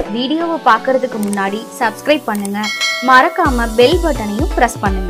வீடியோவை பார்க்கறதுக்கு முன்னாடி சப்ஸ்கிரைப் பண்ணுங்க, மறக்காம பெல் பட்டனையும் பிரஸ் பண்ணுங்க.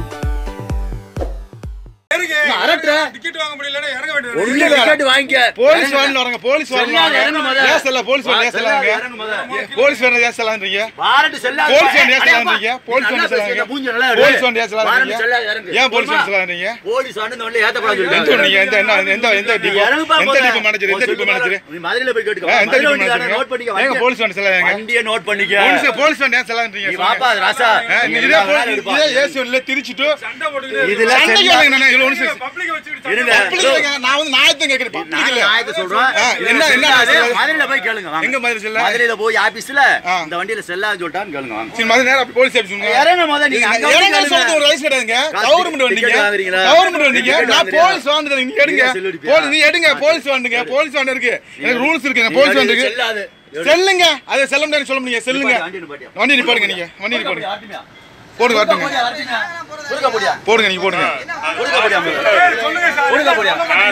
டிக்கெட் வாங்க முடியலனா இறங்க வேண்டியது. ஒண்ணு டிக்கெட் வாங்கிக்க. போலீஸ் வான்ல வரங்க. போலீஸ் வான்ல இறங்க மொத. ஏசல போலீஸ் வான் ஏசலாங்க. போலீஸ் வான் ஏசலான்றீங்க. வாரண்ட் செல்லாத. போலீஸ் வான் ஏசலான்றீங்க. போலீஸ் வான் ஏசலாங்க. போலீஸ் வான் ஏசலான்றீங்க. ஏன் போலீஸ் வான் ஏசலான்றீங்க? போலீஸ் வான் இந்த ஏத்த கூடாது சொல்றீங்க. எந்த டிபோ மேனேஜர் எந்த டிபோ மேனேஜர்? நீ மதுரையில போய் கேட்டுக்க. எந்த டிபோ மேனேஜர் நோட் பண்ணிக்க. ஏங்க போலீஸ் வான் ஏசலாங்க. வண்டியை நோட் பண்ணிக்க. போலீஸ் வான் ஏசலான்றீங்க. நீ வாப்பா ராசா. இதே போலீஸ் ஏசல திருச்சிட்டு சண்டை போடுங்க. இதுல சண்டை பப்ளிக் வச்சிட்டு நான் வந்து நாயத்தை கேக்குறேன். பப்ளிக் இல்ல நாயத்தை சொல்றேன். என்ன மதுரையில போய் கேளுங்க. வாங்க. எங்க மதுரை செல்ல? மதுரையில போய் ஆபீஸ்ல இந்த வண்டியில செல்லாத சொல்லிட்டான்னு கேளுங்க. வாங்க. சரி மதுரை நேரா போலீஸ் ஆபீஸ் சொல்லுங்க. இறங்க மொத நீங்க அங்க இறங்க சொல்றது ஒரு ரைஸ் கிடையாதுங்க. கவர்மெண்ட் வண்டிங்க. கவர்மெண்ட் வண்டிங்க. நான் போலீஸ் வாண்டது நீங்க எடுங்க. போலீஸ் நீ எடுங்க. போலீஸ் வாண்டுங்க. போலீஸ் வாண்ட் இருக்கு. எனக்கு ரூல்ஸ் இருக்குங்க. போலீஸ் வாண்ட் இருக்கு. செல்லாது. செல்லுங்க. அது செல்ல முடியாது சொல்ல முடியாது. செல்லுங்க. வண்டி நிப்பாடுங்க நீங்க. வண்டி நிப்பாடுங்க. போடுங்க வரட்டுங்க. போடுங்க போடியா. போடுங்க நீங்க போடுங்க. போடுங்க போடியா. சொல்லுங்க சார். போடுங்க போடியா.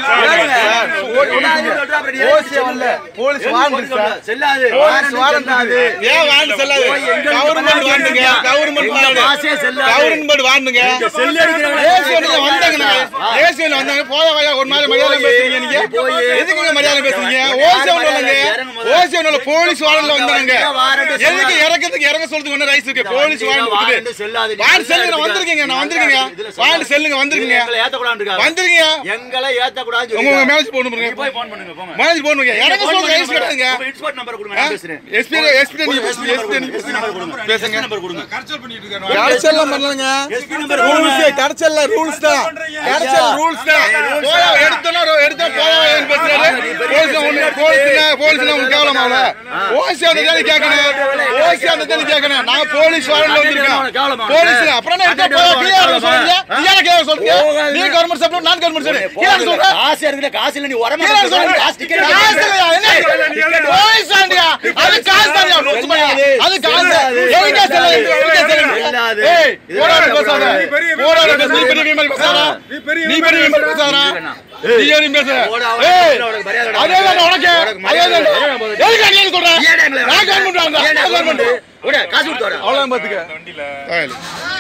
ஓசி வரல. Police warrant sir. செல்லாது. போலீஸ் வாண்ட் ஏன் வாண்ட் செல்லாது? கவர்மெண்ட் வாண்டுங்க. Government warrant. பாசே செல்லாது. கவர்மெண்ட் வாண்டுங்க. செல்ல அடிக்கிறவங்க ஏசில வந்தாங்கங்க. ஏசில வந்தாங்க. போயா ஒரு நாள் மரியாதை பேசுறீங்க நீங்க. எதுக்கு மரியாதை பேசுறீங்க? ஓசி வரலங்க. ஓசி வரல. போலீஸ் வாண்டல வந்தாங்க. எதுக்கு இறக்கிறதுக்கு இறங்க சொல்றதுக்கு என்ன ரைஸ் இருக்கு? போலீஸ் வாண்ட் வாண்ட் செல்லுங்க. வந்திருக்கீங்க. நான் வந்திருக்கீங்க. வாண்ட் செல்லுங்க. வந்திருக்கீங்க. எங்களை ஏத்த கூடாதுங்க. வந்திருக்கீங்க. எங்களை ஏத்த கூடாது. உங்க மேனேஜர் போன் பண்ணுங்க. போய் போன் பண்ணுங்க. போங்க. மேனேஜர் போன் பண்ணுங்க. இறங்க சொல்லுங்க. ரைஸ் கிடையாதுங்க. இன்ஸ்பெக்டர் நம்பர் கொடுங்க. நான் பேசுறேன். எஸ்பி நீ நம்பர் கொடுங்க. பேசுங்க. நம்பர் கொடுங்க. கர்ச்சல் பண்ணிட்டு இருக்காங்க. கர்ச்சல்லாம் பண்ணலங்க. SP number rules. கர்ச்சல்ல ரூல்ஸ் தான். கர்ச்சல் ரூல்ஸ் தான். போயா எடுத்தா போயா பேசுறாரு. போலீஸ்னா உங்களுக்கு கேவலமால. ஓசி அந்த கேட்கணும். ஓசி அந்த கேட்கணும். நான் போலீஸ் வாரண்ட்ல வந்திருக்கேன். போலீஸ் அப்புறம் என்ன இருக்க போய் கீழ சொல்றீங்க. நீங்க கேவல சொல்றீங்க. நீ கவர்மெண்ட் சப்ளை நான் கவர்மெண்ட் சப்ளை. கீழ சொல்ற காசு இருக்குல. காசு இல்ல. நீ வரமா சொல்ற. காசு டிக்கெட் காசு இல்ல. என்ன போலீஸ் வாண்டியா? அது காசு தான்யா. அது காசு. எங்க செல்ல? ஏய் போராட பேசாத. போராட பேச. நீ பெரிய விமல் பேசாதா? நீ பெரிய விமல் பேசாதா? நீ ஏறி பேச. ஏய் அதேதான் உனக்கு. அதேதான் எதுக்கு நீ சொல்ற? நான் கவர்மெண்ட் வாங்க. கவர்மெண்ட் ஓட காசு கொடுத்து வர. அவ்வளவு பாத்துக்க வண்டில